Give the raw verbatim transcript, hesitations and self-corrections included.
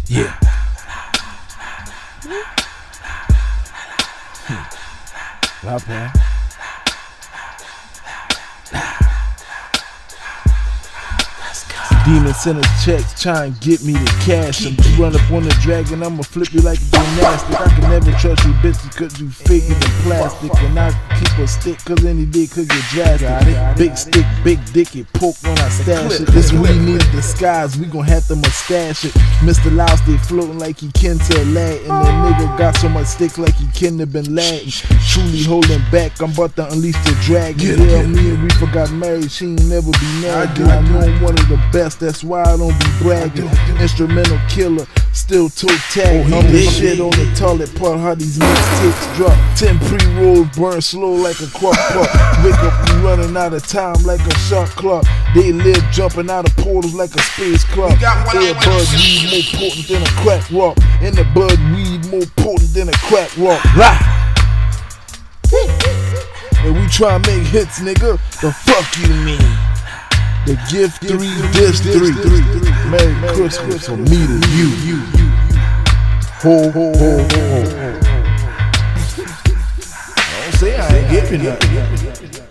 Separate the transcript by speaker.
Speaker 1: Yeah.
Speaker 2: Rap, man. Demon send us checks, try and get me the cash. I'm you run up on the dragon, I'ma flip you like a gymnastic. I can never trust you bitches cause you faker than plastic. And I keep a stick cause any day could get drastic. Big stick, big dick, it poke when I stash it. This we need a disguise, we gon' have to mustache it. Mister Loud stay floating like he kin to Latin. That nigga got so much stick like he kin to been Latin. Truly holding back, I'm about to unleash the dragon. Yeah, me and Reaper got married, she ain't never be nagging. I know I'm one of the best, that's why I don't be bragging. Instrumental killer, still toe tag. I'm the shit on the toilet part, how these mixtapes drop. Ten pre-rolls burn slow like a crock pot. Wake up, you running out of time like a shot clock. They live jumping out of portals like a space clock. Earbud weed more potent than a crack rock. In the bud weed more potent than a crack rock. Rah! And we try and make hits, nigga. The fuck you mean? The gift three, this three. Merry Christmas from me to you. Ho, ho, ho, ho, ho. Don't say I ain't giving nothing.